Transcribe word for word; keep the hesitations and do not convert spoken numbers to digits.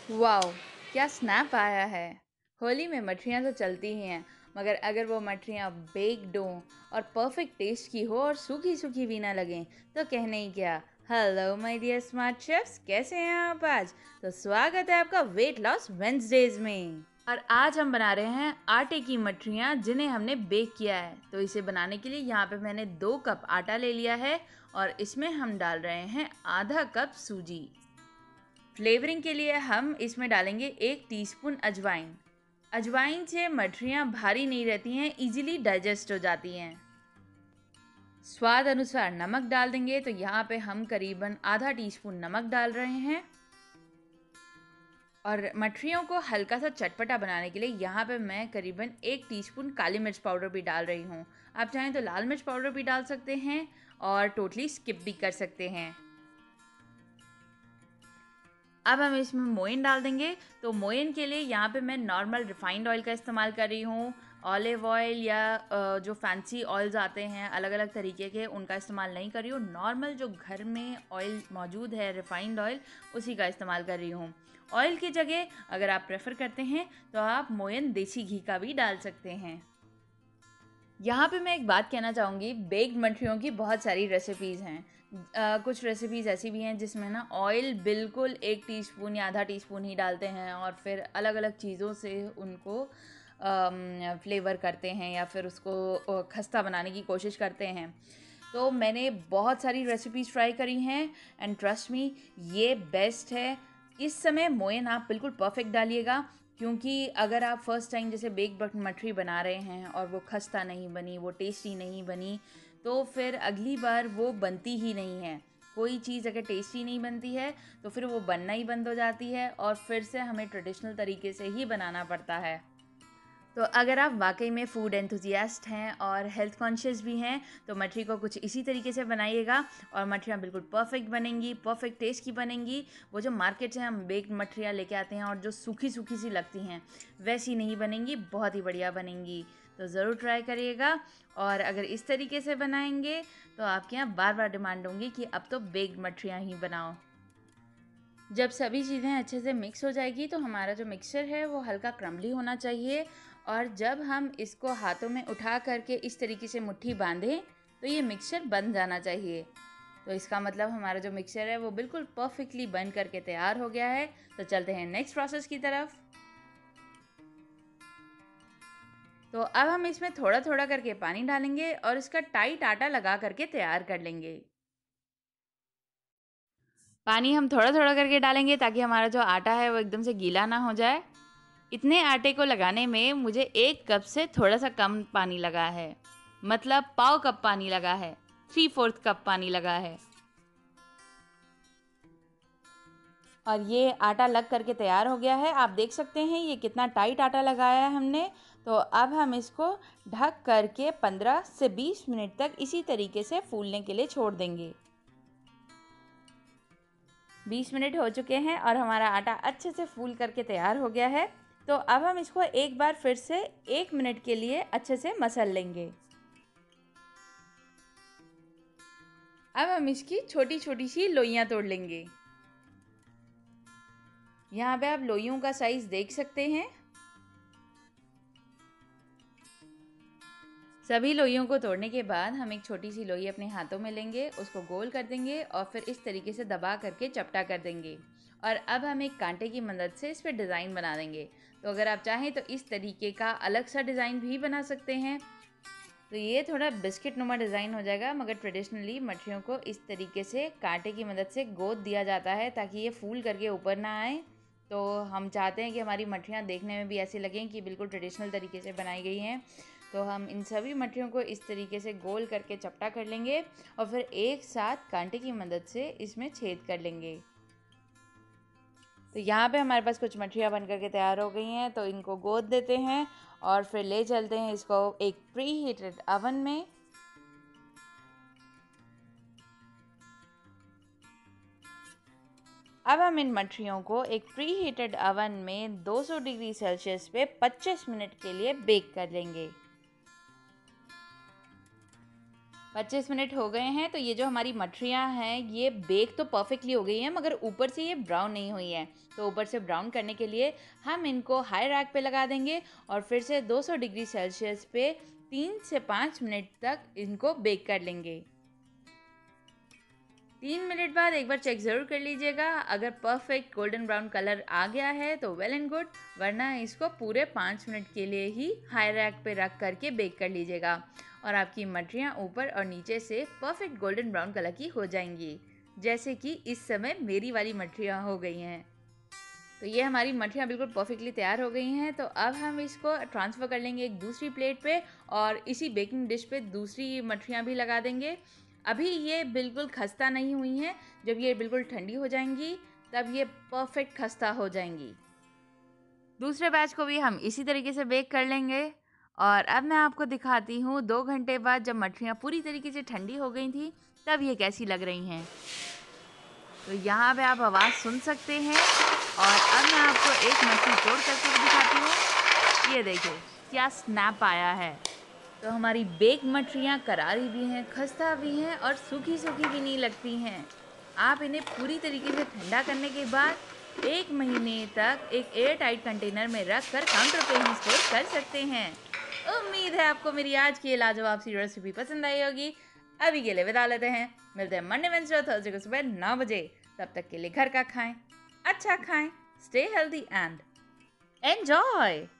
Wow! क्या snap आया है। होली में मठरियाँ तो चलती ही हैं, मगर अगर वो मठरियाँ बेक्ड हों और परफेक्ट टेस्ट की हो और सूखी-सूखी भी ना लगें, तो कहने ही क्या। Hello my dear smart chefs, कैसे हैं आप आज? तो स्वागत है आपका वेट लॉस वेडनेसडेज़ में। और आज हम बना रहे हैं आटे की मठरियाँ जिन्हें हमने बेक किया है। तो इसे बनाने के लिए यहाँ पे मैंने दो कप आटा ले लिया है और इसमें हम डाल रहे हैं आधा कप सूजी। फ्लेवरिंग के लिए हम इसमें डालेंगे एक टीस्पून अजवाइन। अजवाइन से मठरियाँ भारी नहीं रहती हैं, इजीली डाइजेस्ट हो जाती हैं। स्वाद अनुसार नमक डाल देंगे, तो यहाँ पे हम करीबन आधा टीस्पून नमक डाल रहे हैं। और मठरियों को हल्का सा चटपटा बनाने के लिए यहाँ पे मैं करीबन एक टीस्पून काली मिर्च पाउडर भी डाल रही हूँ। आप चाहें तो लाल मिर्च पाउडर भी डाल सकते हैं और टोटली स्किप भी कर सकते हैं। अब हम इसमें मोइन डाल देंगे। तो मोइन के लिए यहाँ पे मैं नॉर्मल रिफाइंड ऑयल का इस्तेमाल कर रही हूँ। ऑलिव ऑयल या अ, जो फैंसी ऑयल्स आते हैं अलग अलग तरीके के, उनका इस्तेमाल नहीं कर रही हूँ। नॉर्मल जो घर में ऑयल मौजूद है रिफाइंड ऑयल, उसी का इस्तेमाल कर रही हूँ। ऑयल की जगह अगर आप प्रेफर करते हैं तो आप मोइन देसी घी का भी डाल सकते हैं। यहाँ पे मैं एक बात कहना चाहूँगी, बेक्ड मठरियों की बहुत सारी रेसिपीज़ हैं। अ, कुछ रेसिपीज़ ऐसी भी हैं जिसमें ना ऑयल बिल्कुल एक टीस्पून या आधा टीस्पून ही डालते हैं और फिर अलग अलग चीज़ों से उनको फ्लेवर करते हैं या फिर उसको अ, खस्ता बनाने की कोशिश करते हैं। तो मैंने बहुत सारी रेसिपीज़ ट्राई करी हैं एंड ट्रस्ट मी, ये बेस्ट है। इस समय मोयन आप बिल्कुल परफेक्ट डालिएगा, क्योंकि अगर आप फर्स्ट टाइम जैसे बेक बट मठरी बना रहे हैं और वो खस्ता नहीं बनी, वो टेस्टी नहीं बनी, तो फिर अगली बार वो बनती ही नहीं है। कोई चीज़ अगर टेस्टी नहीं बनती है तो फिर वो बनना ही बंद हो जाती है और फिर से हमें ट्रेडिशनल तरीके से ही बनाना पड़ता है। तो अगर आप वाकई में फूड एंथुजियास्ट हैं और हेल्थ कॉन्शियस भी हैं, तो मठरी को कुछ इसी तरीके से बनाइएगा और मठरियाँ बिल्कुल परफेक्ट बनेंगी, परफेक्ट टेस्ट की बनेंगी। वो जो मार्केट से हम बेक्ड मठरियाँ लेके आते हैं और जो सूखी सूखी सी लगती हैं, वैसी नहीं बनेंगी, बहुत ही बढ़िया बनेंगी। तो ज़रूर ट्राई करिएगा। और अगर इस तरीके से बनाएंगे तो आपके यहाँ बार बार डिमांड होंगी कि अब तो बेक्ड मठरियाँ ही बनाओ। जब सभी चीज़ें अच्छे से मिक्स हो जाएगी तो हमारा जो मिक्सचर है वो हल्का क्रम्बली होना चाहिए। और जब हम इसको हाथों में उठा करके इस तरीके से मुट्ठी बांधें तो ये मिक्सचर बन जाना चाहिए। तो इसका मतलब हमारा जो मिक्सचर है वो बिल्कुल परफेक्टली बन करके तैयार हो गया है। तो चलते हैं नेक्स्ट प्रोसेस की तरफ। तो अब हम इसमें थोड़ा थोड़ा करके पानी डालेंगे और इसका टाइट आटा लगा करके तैयार कर लेंगे। पानी हम थोड़ा थोड़ा करके डालेंगे ताकि हमारा जो आटा है वो एकदम से गीला ना हो जाए। इतने आटे को लगाने में मुझे एक कप से थोड़ा सा कम पानी लगा है, मतलब पाव कप पानी लगा है, थ्री फोर्थ कप पानी लगा है। और ये आटा लग करके तैयार हो गया है। आप देख सकते हैं ये कितना टाइट आटा लगाया है हमने। तो अब हम इसको ढक करके पंद्रह से बीस मिनट तक इसी तरीके से फूलने के लिए छोड़ देंगे। बीस मिनट हो चुके हैं और हमारा आटा अच्छे से फूल करके तैयार हो गया है। तो अब हम इसको एक बार फिर से एक मिनट के लिए अच्छे से मसल लेंगे। अब हम इसकी छोटी छोटी सी लोइयाँ तोड़ लेंगे। यहाँ पे आप लोइयों का साइज देख सकते हैं। सभी लोइयों को तोड़ने के बाद हम एक छोटी सी लोई अपने हाथों में लेंगे, उसको गोल कर देंगे और फिर इस तरीके से दबा करके चपटा कर देंगे। और अब हम एक कांटे की मदद से इस पर डिज़ाइन बना देंगे। तो अगर आप चाहें तो इस तरीके का अलग सा डिज़ाइन भी बना सकते हैं। तो ये थोड़ा बिस्किट नुमा डिज़ाइन हो जाएगा, मगर ट्रेडिशनली मठरियों को इस तरीके से कांटे की मदद से गोद दिया जाता है ताकि ये फूल करके ऊपर ना आए। तो हम चाहते हैं कि हमारी मठरियाँ देखने में भी ऐसी लगें कि बिल्कुल ट्रेडिशनल तरीके से बनाई गई हैं। तो हम इन सभी मठरियों को इस तरीके से गोल करके चपटा कर लेंगे और फिर एक साथ कांटे की मदद से इसमें छेद कर लेंगे। तो यहाँ पे हमारे पास कुछ मठरियाँ बन करके तैयार हो गई हैं, तो इनको गोद देते हैं और फिर ले चलते हैं इसको एक प्री हीटेड अवन में। अब हम इन मठरियों को एक प्री हीटेड अवन में दो सौ डिग्री सेल्सियस पे पच्चीस मिनट के लिए बेक कर लेंगे। पच्चीस मिनट हो गए हैं। तो ये जो हमारी मठरियाँ हैं ये बेक तो परफेक्टली हो गई हैं, मगर ऊपर से ये ब्राउन नहीं हुई हैं। तो ऊपर से ब्राउन करने के लिए हम इनको हाई रैक पे लगा देंगे और फिर से दो सौ डिग्री सेल्सियस पे तीन से पाँच मिनट तक इनको बेक कर लेंगे। तीन मिनट बाद एक बार चेक ज़रूर कर लीजिएगा। अगर परफेक्ट गोल्डन ब्राउन कलर आ गया है तो वेल एंड गुड, वरना इसको पूरे पाँच मिनट के लिए ही हाई रैक पे रख करके बेक कर लीजिएगा और आपकी मठरियाँ ऊपर और नीचे से परफेक्ट गोल्डन ब्राउन कलर की हो जाएंगी, जैसे कि इस समय मेरी वाली मठरियाँ हो गई हैं। तो ये हमारी मठरियाँ बिल्कुल परफेक्टली तैयार हो गई हैं। तो अब हम इसको ट्रांसफ़र कर लेंगे एक दूसरी प्लेट पे और इसी बेकिंग डिश पे दूसरी मठरियाँ भी लगा देंगे। अभी ये बिल्कुल खस्ता नहीं हुई हैं, जब ये बिल्कुल ठंडी हो जाएंगी तब ये परफेक्ट खस्ता हो जाएंगी। दूसरे बैच को भी हम इसी तरीके से बेक कर लेंगे और अब मैं आपको दिखाती हूँ दो घंटे बाद जब मठरियाँ पूरी तरीके से ठंडी हो गई थी तब ये कैसी लग रही हैं। तो यहाँ पे आप आवाज़ सुन सकते हैं और अब मैं आपको एक मछली तोड़ करके भी दिखाती हूँ। ये देखिए क्या स्नैप आया है। तो हमारी बेक मठरियाँ करारी भी हैं, खस्ता भी हैं और सूखी सूखी भी नहीं लगती हैं। आप इन्हें पूरी तरीके से ठंडा करने के बाद एक महीने तक एक एयर टाइट कंटेनर में रख कर काउंटर पे ही स्टोर कर सकते हैं। उम्मीद है आपको मेरी आज की ये लाजवाब सी रेसिपी पसंद आई होगी। अभी के लिए विदा लेते हैं, मिलते हैं मंडे वेडनेसडे और थर्सडे को सुबह नौ बजे। तब तक के लिए घर का खाएं, अच्छा खाएं, स्टे हेल्दी एंड एंजॉय।